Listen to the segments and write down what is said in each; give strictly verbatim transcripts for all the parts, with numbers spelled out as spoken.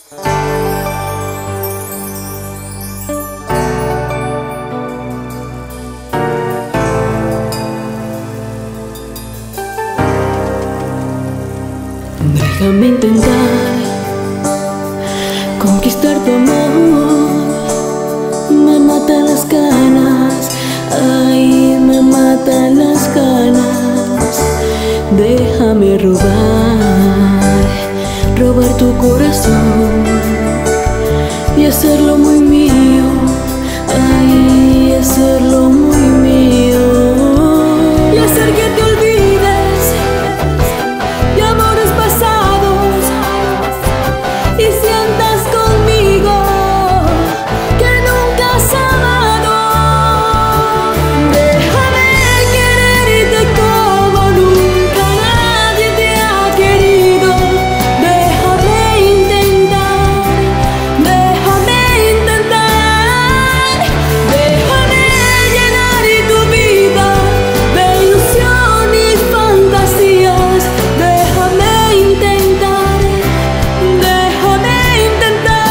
Déjame intentar conquistar tu amor. Me matan las ganas, ay, me matan las ganas. Déjame robar, robar tu corazón y hacerlo muy mío, ay, hacerlo muy mío. Y hacer que te olvides de amores pasados y sientas conmigo que nunca has amado. Déjame quererte como nunca nadie te ha querido. Déjame intentar, déjame intentar. Déjame llenar tu vida de ilusión y fantasías. Déjame intentar, déjame intentar.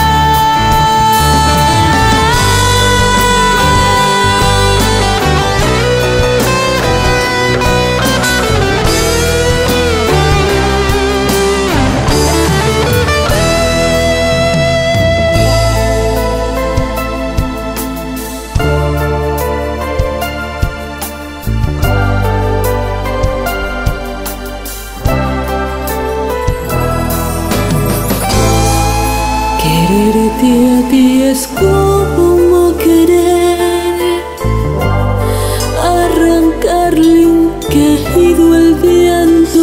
Quererte a ti es como querer arrancarle un quejido al viento,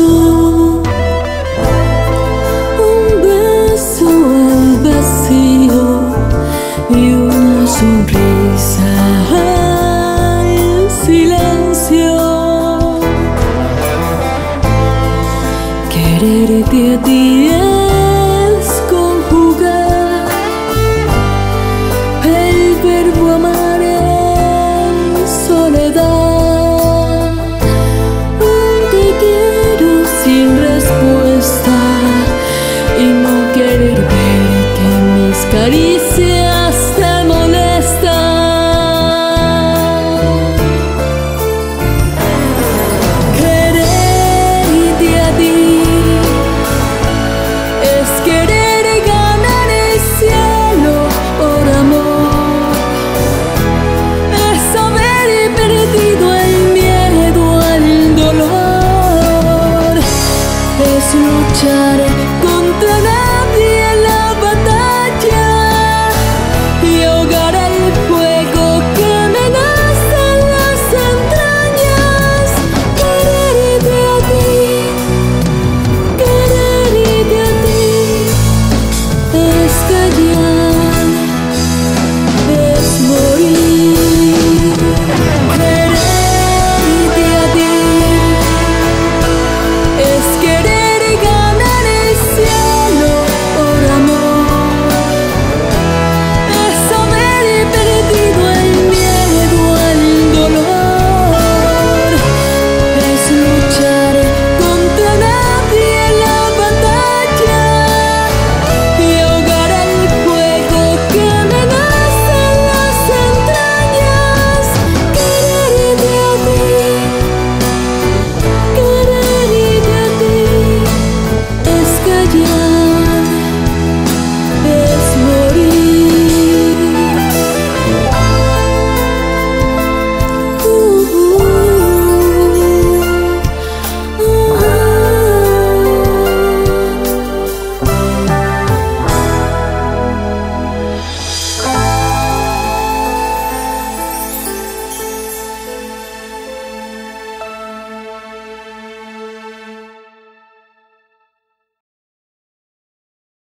un beso al vacío y una sonrisa al silencio. Quererte a ti es